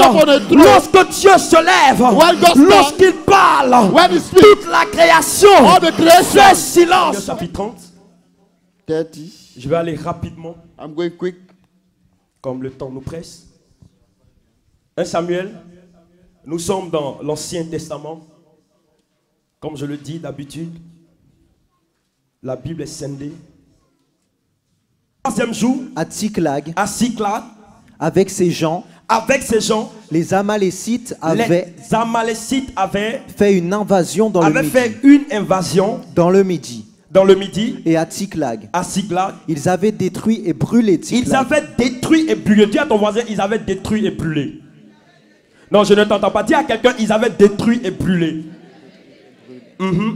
on a throne, lorsque Dieu se lève, when God stands, lorsqu'il parle, when he speaks, toute la création all the creation. fait silence. Chapitre 30. 30. Je vais aller rapidement, I'm going quick. comme le temps nous presse. 1 Samuel, nous sommes dans l'Ancien Testament. Comme je le dis d'habitude, la Bible est scindée. Troisième jour, À Tsiklag, à Siklag, avec ses gens, avec ces gens, les Amalécites avaient les Amalécites avaient fait une invasion dans le fait Midi. une invasion Dans le Midi. dans le Midi, Et à Tsiklag, à Siklag. ils avaient détruit et brûlé Ils Tsiklag. avaient détruit et brûlé. Dis à ton voisin, ils avaient détruit et brûlé. Non, je ne t'entends pas. Dis à quelqu'un, ils avaient détruit et brûlé. Mhm.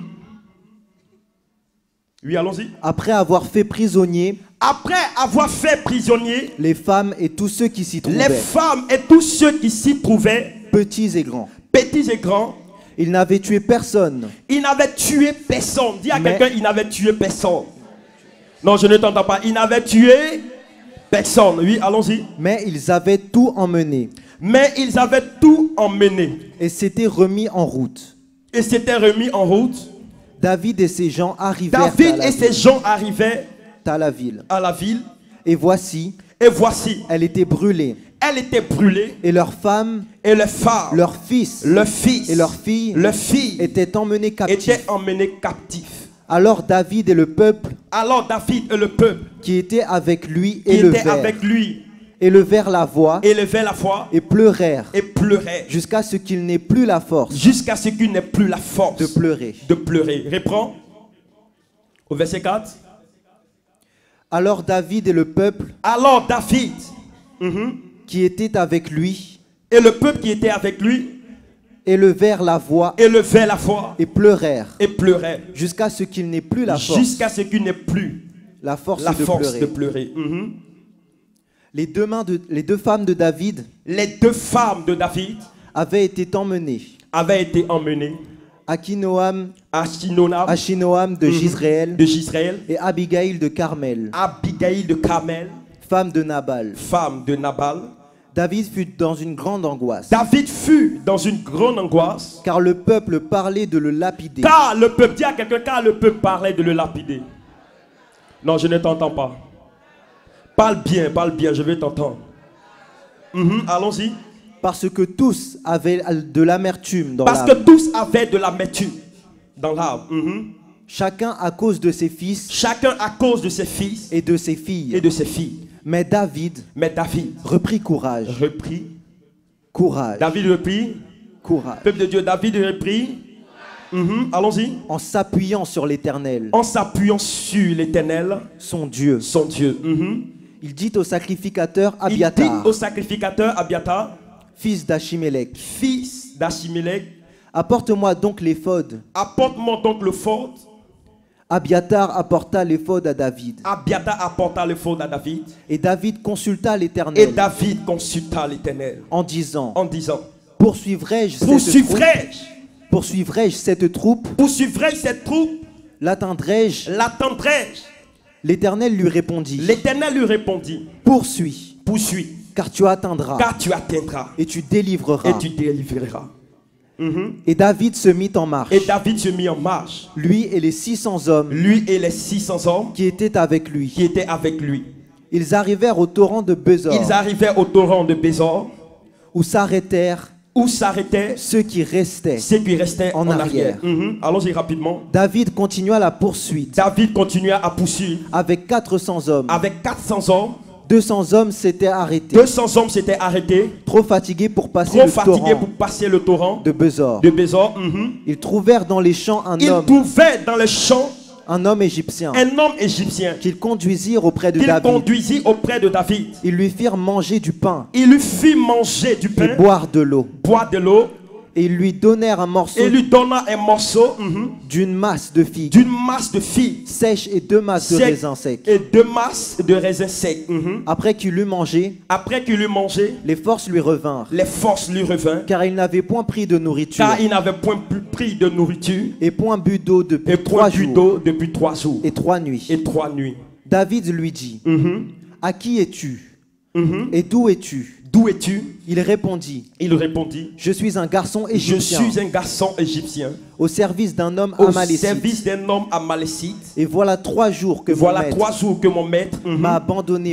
Oui, allons-y. Après avoir fait prisonniers Après avoir fait prisonnier les femmes et tous ceux qui s'y les trouvaient, femmes et tous ceux qui s'y trouvaient, petits et grands, petits et grands, ils n'avaient tué personne, ils n'avaient tué personne. Dis à Mais- quelqu'un, ils n'avaient tué personne. Non, je ne t'entends pas. Ils n'avaient tué personne. Oui, allons-y. mais ils avaient tout emmené Mais ils avaient tout emmené et s'étaient remis en route. et s'étaient remis en route. David et ses gens arrivèrent David et ses gens arrivaient à la ville. à la ville. Et voici, Et voici, elle était brûlée. elle était brûlée. Et leurs femmes, Et les femmes, leurs fils leurs fils et leurs filles étaient emmenés captifs. étaient emmenés captifs. Alors David et le peuple Alors David et le peuple qui était avec lui qui étaient avec lui élevèrent la voix élevaient la foi et pleurèrent et pleuraient jusqu'à ce qu'il n'ait plus la force jusqu'à ce qu'il n'ait plus la force de pleurer. de pleurer. Reprends au verset 4. Alors David et le peuple Alors David qui était avec lui et le peuple qui était avec lui élevèrent la voix élevaient la foi et pleurèrent et pleuraient jusqu'à ce qu'il n'ait plus la force, jusqu'à ce qu'il n'ait plus la force, la de, force pleurer. de pleurer. Les deux femmes de David Les deux femmes de David avaient été emmenées. avaient été emmenées Achinoam Achinoam de Jisraël de Jisraël, et Abigail de Carmel, Abigail de Carmel, femme de Nabal. femme de Nabal. David fut dans une grande angoisse, David fut dans une grande angoisse, car le peuple parlait de le lapider. car le peuple, dis à quelqu'un, car le peuple parlait de le lapider. Non, je ne t'entends pas. Parle bien, je vais t'entendre. Allons-y. Parce que tous avaient de l'amertume dans Parce que l'âme. tous avaient de l'amertume dans l'âme. Chacun à cause de ses fils Chacun à cause de ses fils et de ses filles. et de ses filles. Mais David Mais David reprit courage. reprit. Courage. David reprit. Courage. Peuple de Dieu, David reprit. Allons-y. En s'appuyant sur l'Éternel, En s'appuyant sur l'Éternel, son Dieu. son Dieu. Il dit au sacrificateur Il dit Abiatar, au sacrificateur Abiatar, fils d'Achimélec, fils d'Achimélec, apporte-moi donc l'éphod. apporte-moi donc le fort. Abiatar apporta l'éphod à David. Abiatar apporta le fort à David. Et David consulta Et l'Éternel David consulta l'Éternel en disant, en disant, poursuivrai-je cette troupe, poursuivrai-je cette troupe, l'atteindrai-je? l'attendrai-je? L'Éternel lui répondit, L'Éternel lui répondit, poursuis, poursuis, car tu atteindras car tu atteindras et tu délivreras. et tu délivreras. Et David se mit en marche, Et David se mit en marche, lui et les 600 hommes lui et les 600 hommes qui étaient avec lui. qui étaient avec lui. Ils arrivèrent au torrent de Besor, Ils arrivaient au torrent de Bézor, où s'arrêtèrent où s'arrêtaient ceux qui restaient. ceux qui restaient En en arrière. arrière. Allons-y rapidement. David continua la poursuite David continua à poursuivre avec 400 hommes. avec 400 hommes. 200 hommes s'étaient arrêtés, 200 hommes s'étaient arrêtés, trop fatigués pour passer trop le fatigués torrent pour passer le torrent de Besor. de Bézor. Ils trouvèrent dans les champs Ils trouvaient dans le champ un homme égyptien un homme égyptien qu'ils conduisirent auprès de qu'il David. conduisit auprès de David. Ils lui firent manger du pain Il lui fit manger du et pain, boire de l'eau. boire de l'eau, Et ils lui donnèrent un morceau et lui donna un morceau d'une masse de figues d'une masse de figues sèches et 2 masses de secs raisins secs. et 2 masses de raisins secs. Après qu'il eut mangé, Après qu'il eut mangé, les forces lui revinrent, les forces lui revinrent, car il n'avait point pris de nourriture car il n'avait point plus pris de nourriture et point bu d'eau depuis et point 3 bu jours d'eau depuis 3 jours et 3 nuits. et 3 nuits. David lui dit, à qui es-tu? Et d'où es-tu? D'où es-tu? Il répondit, Il répondit, je suis un garçon je égyptien, suis un garçon égyptien au service d'un homme au amalécite. service d'un homme amalécite. Et voilà 3 jours que Voilà mon maître 3 jours que mon maître m'a abandonné,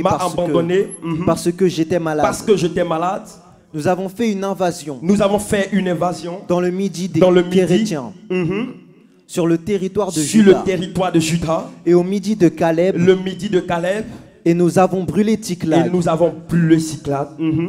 parce que j'étais malade. parce que j'étais malade. Nous avons fait une invasion Nous avons fait une invasion dans le midi des dans le midi, Kérétiens, sur le territoire de sur Juda, le territoire de Juda, et au midi de Caleb, le midi de Caleb, et nous avons brûlé et Tsiklag. nous avons brûlé Tsiklag.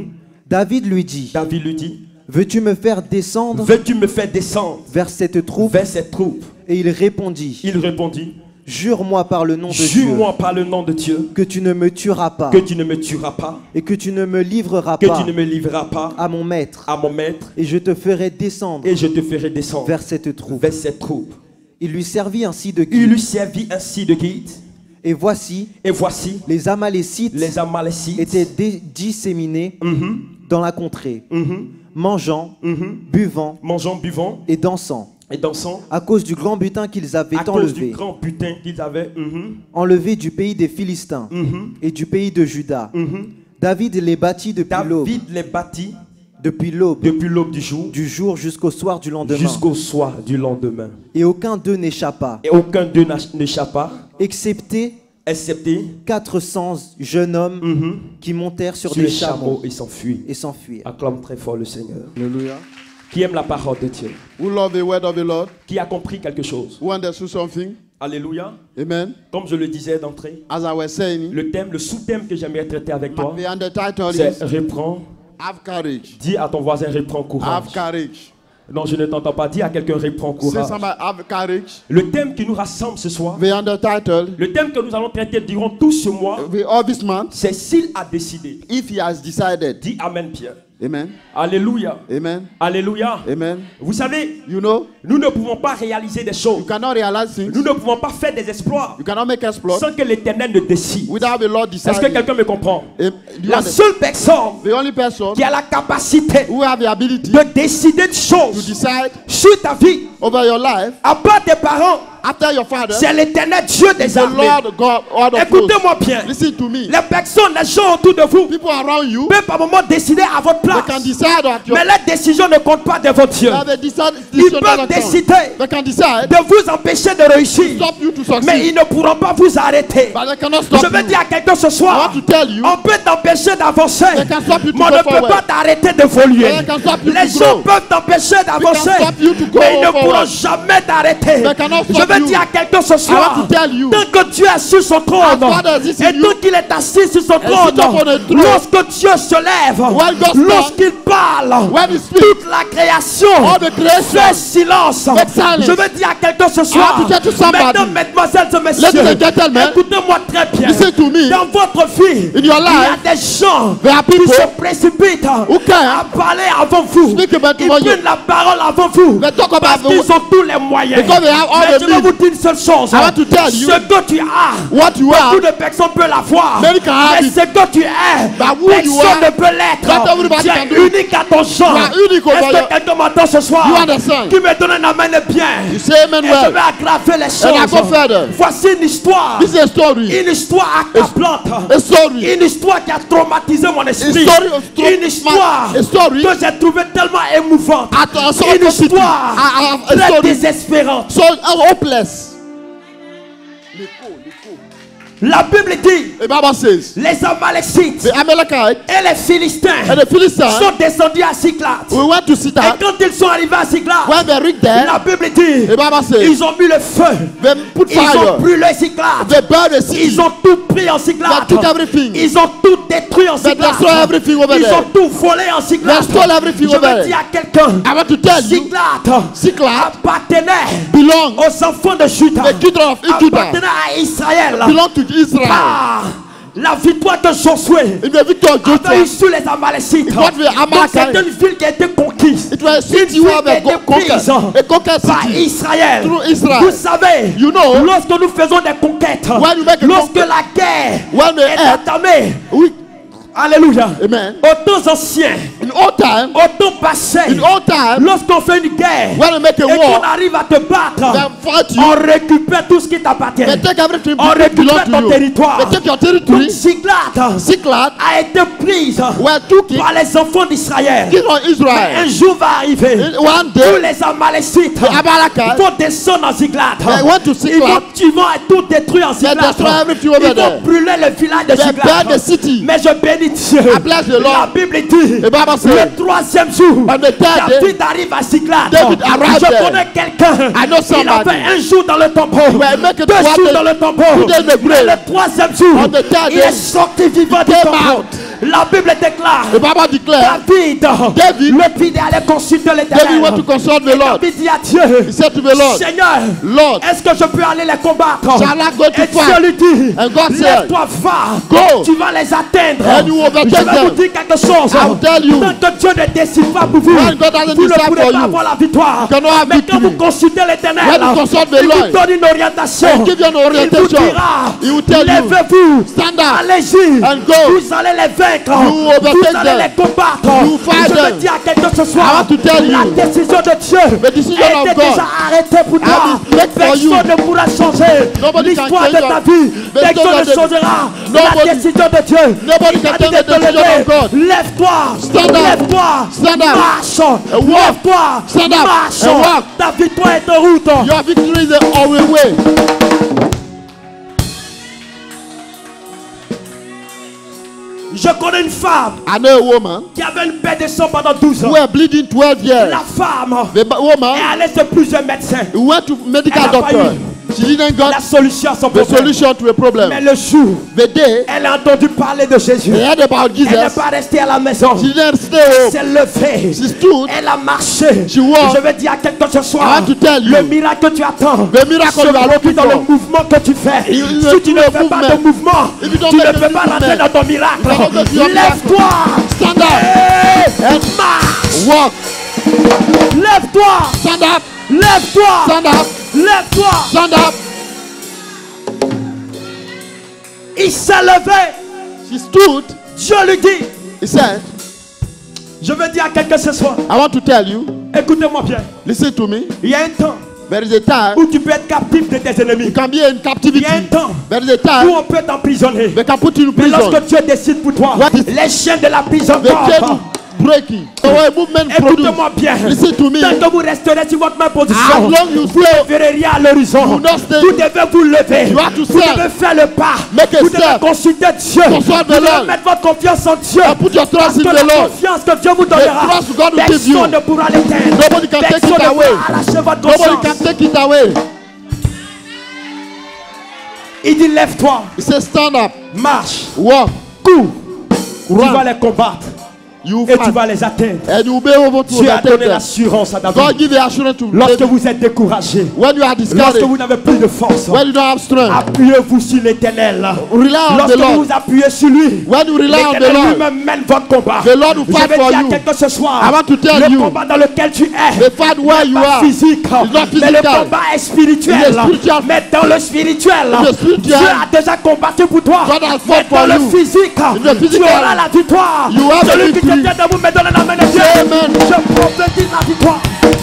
David lui dit, David lui dit, veux-tu me faire descendre veux-tu me faire descendre vers cette troupe? vers cette troupe? Et il répondit, Il répondit, jure-moi par le nom de Dieu jure-moi par le nom de Dieu que tu ne me tueras pas que tu ne me tueras pas, et que tu ne me livreras que pas tu ne me livreras pas à mon maître, à mon maître, et je te ferai descendre et je te ferai descendre vers cette troupe. vers cette troupe. Il lui servit ainsi de Il guide. lui servit ainsi de guide. Et voici, Et voici, les Amalécites les Amalécites étaient disséminés dans la contrée, mangeant, buvant mangeant, buvant et dansant, et dansant à cause du grand butin qu'ils avaient à cause du enlevé, grand butin qu'ils avaient. enlevé du pays des Philistins et du pays de Juda. David les bâtit depuis l'aube, David les bâtit depuis l'aube depuis l'aube du jour jusqu'au soir du lendemain. jusqu'au soir du lendemain. Et aucun d'eux n'échappa, Et aucun d'eux n'échappa, excepté excepté 400 jeunes hommes qui montèrent sur sur des les chameaux chameaux et s'enfuit. et s'enfuirent. Acclame très fort le Seigneur. Hallelujah. Qui aime la parole de Dieu? Who love the word of the Lord? Qui a compris quelque chose? Who understood something? Alléluia. Amen. Comme je le disais d'entrée, As I was saying, le thème, le sous-thème que j'aimerais traiter avec toi, the undertitle c'est is reprends. Have courage. Dis à ton voisin, reprends courage. Have courage. Non, je ne t'entends pas. Dis à quelqu'un, reprends Say courage. somebody, have courage. Le thème qui nous rassemble ce soir, The undertitle, le thème que nous allons traiter durant tout ce mois, this month, c'est s'il a décidé. if he has decided. Dis Amen, Pierre. Amen. Alléluia. Amen. Alléluia. Amen. Vous savez, You know, nous ne pouvons pas réaliser des choses. you cannot realize things. Nous ne pouvons pas faire des exploits You cannot make exploit sans que l'Éternel ne décide. without the Lord Est-ce que deciding. quelqu'un me comprend? La The seule personne only person qui a la capacité who have the ability de décider de to choses decide sur ta vie, over your life à part tes parents, after your father, c'est l'Éternel Dieu des the armées. Lord God of hosts. Écoutez-moi bien. Listen to me. Les personnes, les gens autour de vous People around you, peuvent par moment décider à votre they can place. decide at your Mais la décision ne compte pas devant Dieu. they decide Ils decision peuvent doesn't count. décider They can decide de vous empêcher de réussir. stop you to succeed. Mais ils ne pourront pas vous arrêter. But they cannot stop Je veux you. dire à quelqu'un ce I soir, want to tell you, on peut t'empêcher d'avancer, they can stop you to mais on go ne peut forward. pas t'arrêter d'évoluer. They can stop you Les to gens grow. peuvent t'empêcher d'avancer, stop you to go mais ils ne forward. pourront jamais t'arrêter. They cannot Je stop veux you. dire à quelqu'un ce I soir, want to tell you, tant que Dieu est sur son trône, as God is in et you, tant qu'il est assis sur son trône, sit upon a throne, lorsque Dieu se lève, when God stands, lorsqu'il parle, when he speaks, toute la création all the creation, fait silence. make silence. Je veux dire à quelqu'un ce soir, I want to tell to somebody, mesdames, mesdemoiselles et ladies messieurs, and gentlemen, écoutez-moi très bien. listen to me. Dans votre vie, In your il y a life, des gens there are qui people se précipitent who can à parler avant vous. speak about Ils you. prennent la parole avant vous. They talk Parce about qu'ils the, ont tous les moyens. because they have all Mais the je vais means. vous dire une seule chose. I want to tell you, Ce que tu as, what you beaucoup are, de personnes peuvent l'avoir. many can have Mais it. ce que tu es, But who you personne are, ne peut l'être. not everybody Tu can es do it. unique à ton genre. You are unique over Est-ce your- que quelqu'un m'entend ce soir? You understand? Qui me donne un amen bien. You say amen Et je well. vais aggraver les And I choses. go further. Voici une histoire. This is a story. Une histoire accablante. A story. Une histoire qui a traumatisé mon esprit. A story of Une histoire a story que j'ai trouvée tellement émouvante. Une histoire a très story désespérante. so hopeless. La Bible dit, The Bible says les Amalécites the Amalekites et les Philistins and the Philistines sont descendus à Siklag. we went to Et Sita. quand ils sont arrivés à Siklag, When they reached there, la Bible dit, the Bible says ils ont mis le feu. they put Ils ont fire. brûlé Siklag. They burned the city. Ils ont tout pris en They Siklag. took everything. Ils ont tout détruit en They Siklag. destroyed everything over Ils there. ont tout volé en Siklag. They stole everything Je over veux there. dire à quelqu'un, I want to tell you, Siklag Siklag appartenait belong aux enfants de Juda. the children of Judah Appartenait à Israël. belong to Israel. Ah, la victoire de Josué In the victory of avait eu Joshua, sur les Amalécites. It was the Donc Amalekites. c'est une ville qui a été conquise. it was a Une city ville where qui a they été conquered. prise A conquered par city. Israël. Through Israel. Vous savez, You know, lorsque nous faisons des conquêtes, when you make a lorsque conquest, la guerre when the est earth, entamée, we, alléluia, amen, aux temps anciens, in In old time, au temps passé, in old time, lorsqu'on fait une guerre when we make a et qu'on war, arrive à te battre, they fight you. on récupère tout ce qui t'appartient. They take everything On that belongs récupère to ton you. territoire. They take your Donc territory. Ziklag Ziklag a été prise were took it. par les enfants d'Israël. King of Un Israel. jour va arriver. One Tous day, les Amalécites the Amalekites, vont descendre en Ziklag. they went to Ziklag. Ils vont tout détruire en They Ziklag. destroy everything Ils over vont there. brûler le village de They burn the Ziklag. city. Mais je bénis Dieu. I bless the La Lord. Bible dit The Bible says, le troisième jour, on the third day, David arrive à Ziklag. David arrived Je there. connais quelqu'un. I know Il a somebody. fait un jour dans le tombeau, Well, make it 2 one jours day, dans le tombeau, 2 days in the mais grave. le troisième jour, On the third il day, est sorti vivant du came tombeau. out. La Bible déclare, The Bible declared, David, le fils allait consulter David l'Éternel. went to consult the Lord. David dit à Dieu, He said to the Lord, Seigneur, Lord, est-ce que je peux aller les combattre? shall I go to Et Dieu fight? lui dit, And God said, lève-toi, va, Go. tu vas les atteindre. And you will overtake Je vais vous them. dire quelque chose. I will tell you. Tant que Dieu ne décide pas pour vous, When God doesn't vous ne decide pourrez for pas you, avoir la victoire. you cannot have Mais quand vous victory. consultez l'Éternel, When you consult the il vous Lord, donne une orientation. He'll give you an Il vous orientation. dira, He will tell you, lèvez-vous, stand up allez-y, and go. vous allez les vaincre, You will overtake vous allez them. les combattre. You fight Je veux them. dire à quelqu'un ce I soir, want to tell la you, décision de Dieu the decision a of été God déjà arrêtée pour toi. has been made for you. Personne ne pourra changer Nobody can l'histoire de change ta your- vie. the Personne story ne of the- changera la Nobody- décision de Dieu. Nobody Il can a dit change de the te decision lever. of God. Lève-toi, Stand up. lève-toi, Stand up. marche, walk. lève-toi, Stand up marche. and walk. Ta victoire est en route. Your victory is on the way. Je connais une femme I know a woman qui avait une baie de sang pendant 12 ans. who were bleeding 12 years. La femme The woman est allée chez plusieurs médecins. who went to medical Elle a pas doctor. eu She didn't la got solution à son the problème. solution to a problem. Mais le jour, The day elle a entendu parler de Jésus. they heard about Elle n'est Jesus, pas restée à la maison. she didn't stay home. S'est levée. She stood. Elle a marché. She walked. Je vais dire à quelqu'un ce I soir, want to tell you, le miracle que tu attends the miracle se you are produit looking dans le for. mouvement que tu fais. You Si tu ne do a fais pas de movement. mouvement, If you don't tu ne make peux any pas rentrer movement, dans ton miracle. you cannot go to your Lève-toi. Stand up. Hey, marche. Walk. Lève-toi. Stand up. Lève-toi. Stand up. Lève-toi. Stand up. Il s'est levé. She stood. Dieu lui dit, He said, je veux dire à quelqu'un ce soir, I want to tell you, écoutez-moi bien. listen to me. Il y a un temps There is a time où tu peux être captif de tes ennemis. you can be in Il captivity. y a un temps There is a où time on peut t'emprisonner. they can put you in Mais prison. lorsque Dieu décide pour toi, What is- les chiens de la prison The chain tombent. breaking. So a movement Écoutez-moi produced. bien. Listen to me. Tant que vous resterez sur votre même As position, long you vous stay, ne verrez rien à l'horizon. You not stay. Vous devez vous lever. You have to Vous stand. devez faire le pas. Make a Vous devez step. consulter Dieu. Consult the Vous devez Lord. mettre votre confiance en Dieu. And put your Parce trust in que the la Lord. confiance que Dieu vous donnera, The trust God will give you. personne ne pourra l'éteindre. Nobody can take Personne it ne away. pourra arracher votre Nobody conscience. can take it away. Il dit lève-toi, He says, stand up, marche, walk, cours. Tu vas run. les combattre You et tu fight. vas les atteindre. And you will be able to Dieu a overtake donné them. l'assurance à God David. give you assurance to Lorsque David. vous êtes découragé, When you are lorsque discouraged, vous n'avez plus de force, when you don't have strength, appuyez-vous sur l'Éternel. rely on the Lorsque Lord. vous vous appuyez sur lui, When you rely on the l'Éternel Lord, lui-même mène votre combat. the Lord will Je fight vais for dire à you. quelqu'un ce soir, I want to tell le you, combat dans lequel tu es, the fight where you pas are, physique, not mais le physical. combat est spirituel. It is spiritual. Mais dans le spirituel, In the spiritual, Dieu a déjà combattu pour toi. God has Mais fought dans for le you. physique, In the tu physical, auras la victoire. you have Celui the qui te victory. tient debout me donne la main de Dieu. Amen. Je prophétise la victoire.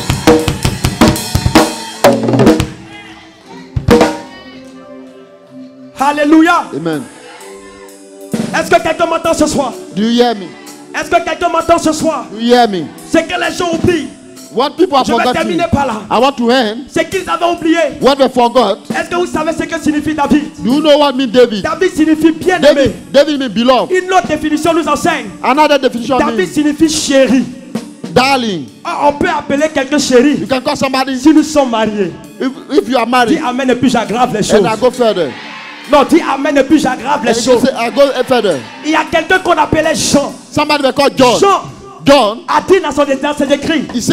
Alléluia. Amen. Est-ce que quelqu'un m'entend ce soir? Do you hear me? Est-ce que quelqu'un m'entend ce soir? Do you hear me? C'est que les gens oublient. What people have Je vais forgotten, terminer par là. I want to end. C'est qu'ils avaient oublié. What they forgot. Est-ce que vous savez ce que signifie David? Do you know what means David? David signifie bien David, aimé. David means beloved. Une autre définition nous enseigne. Another definition David means signifie chéri. darling. Ah, on peut appeler quelqu'un chéri You can call somebody si nous sommes mariés. if you are Dis married. amen et puis j'aggrave les choses. And I go further. Non, dis amen et puis j'aggrave les And you choses. say, I go further. Il y a quelqu'un qu'on appelait Jean. Somebody they call John. Jean John, a dit dans son état, c'est écrit. he said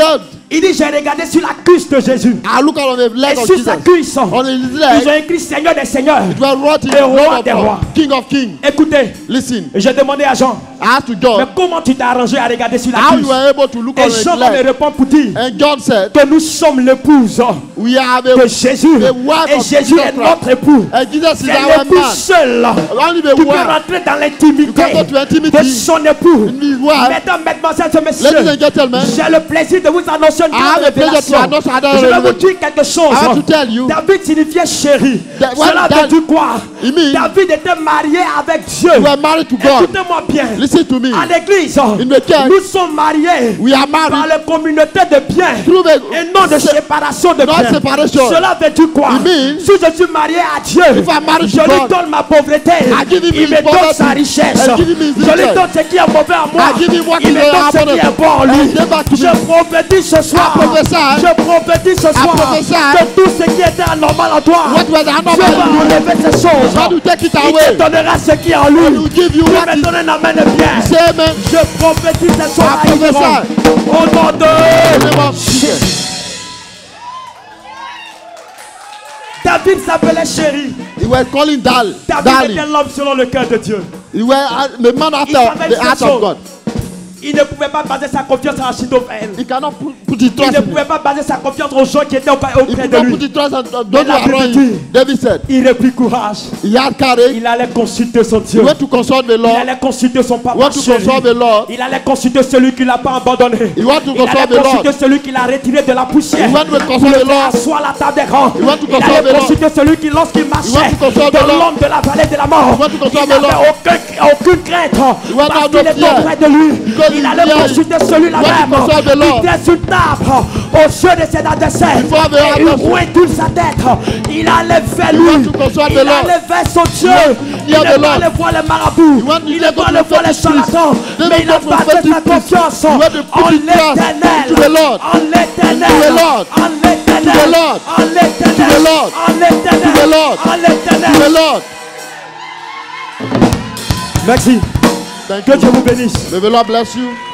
Il dit, j'ai regardé sur la cuisse de Jésus. I look on the leg Et of sur Jesus. sa cuisse, On his ils leg, ont écrit Seigneur des Seigneurs. it was written, Le roi Lord des of rois. Lords, King of Kings. Écoutez, Listen, j'ai demandé à Jean, I asked to mais John comment tu t'es arrangé à regarder sur la how cuisse? you were able to look on Et his Jean me leg. répond pour dire And John said, que nous sommes l'épouse we are de the Jésus. the wife Et of Jésus Jesus est Christ. notre époux. And Jesus is C'est our l'époux man. seul Only the qui peut one rentrer dans l'intimité You can go to intimity de son époux. in his wife. Mesdames, mesdemoiselles et Ladies messieurs, and gentlemen, j'ai le plaisir de vous annoncer une I have grande the pleasure to révélation. announce another Je vais vous revelation. dire quelque chose. I want to tell you David signifiait chéri. that Cela when veut dire quoi? it means David était marié avec Dieu. you are married to God. Écoutez-moi bien. Listen to me. À l'église, In the church, nous sommes mariés we are par married la communauté de biens through the et non de séparation de not biens. separation. Cela veut dire quoi? It means Si je suis marié à Dieu, if I'm married je to lui God, donne ma pauvreté, I give him il his me donne poverty, sa richesse. I give him his Je lui riches. donne ce qui est mauvais à moi, I give him what il is me donne ce qui abundant. est bon en lui. And give back to Je me. prophétise ce soir, I prophesy. je prophétise ce soir prophesy. que tout ce qui était anormal en toi, What was Dieu abnormal va in you, enlever ces choses. God will take it Il te away. donnera ce qui est en He lui. will give you Dieu what me is donne un amen de bien. say amen. Je prophétise ce soir I à Yvon. prophesy. Au nom In de the name of Jesus. David s'appelait chéri. He was calling David darling. était l'homme selon le cœur de Dieu. He was the man after savait the une heart chose. of God. Il ne pouvait pas baser sa confiance en Achitophel. He cannot put his Il trust ne in pouvait him. pas baser sa confiance aux gens qui étaient He auprès could de not put lui. his trust on those Mais who la are around Bible him. dit, David said, il reprit courage. he had courage. Il allait consulter son He Dieu. went to consult the Il Lord. allait consulter son He papa went to chéri. consult the Lord. Il allait consulter celui qui ne l'a pas abandonné. He went to Il allait consult the consulter Lord. celui qui l'a retiré de la poussière. He went to Pour consult le the faire Lord. asseoir à la table des grands. He went to Il consult allait the Lord. consulter celui qui, lorsqu'il marchait He went to consult de the Lord. l'homme de la vallée de la mort, He went to consult il the Lord. n'avait aucune crainte went parce out qu'il of était fear. auprès de lui. Because Il he allait feared. consulter celui-là He went to même consult the Lord. qui était sur table aux yeux de ses adversaires. Before the Et il adversaire. pointait sa tête. Il allait vers He lui. went to consult the Il Lord. allait vers son Dieu. Il near n'est the pas Lord. allé voir les marabouts. He went to Il n'est go pas to allé voir les prophetic priest. charlatans. They Mais went il a to basé prophetic sa priest. confiance He went to put en his trust l'éternel. to the Lord. En l'éternel. To the Lord. En l'éternel. To the Lord. En l'éternel. To the Lord. En l'éternel. To the Lord. En l'éternel. To the Lord. Merci. Thank Que Dieu you. vous bénisse. May the Lord bless you.